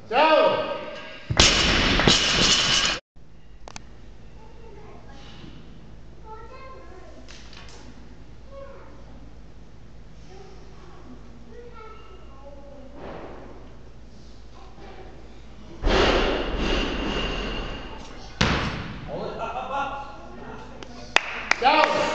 Go! Go!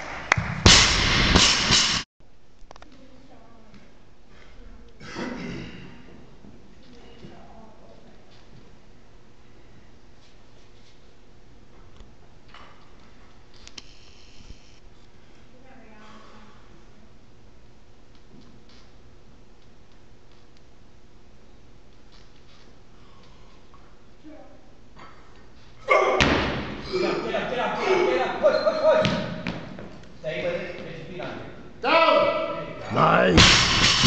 Get up, push. Stay with it, get your feet on you. Go! Nice.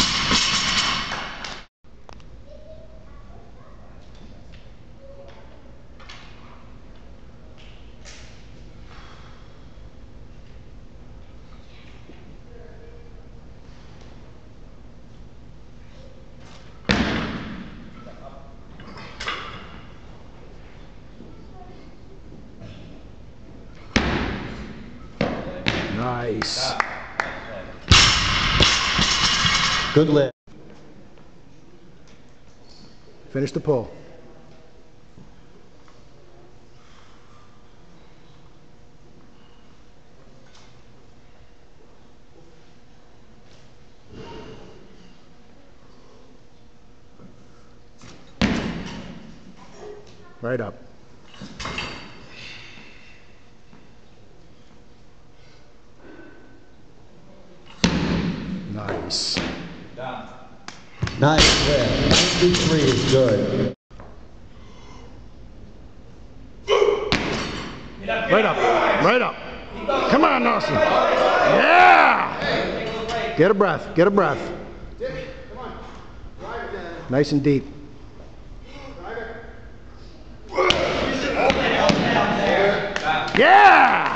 Nice. Good lift. Finish the pull. Right up. Nice. Down. Nice lift. 93 is good. Right up. Right up. Come on, Nelson. Yeah! Get a breath. Get a breath. Nice and deep. Yeah!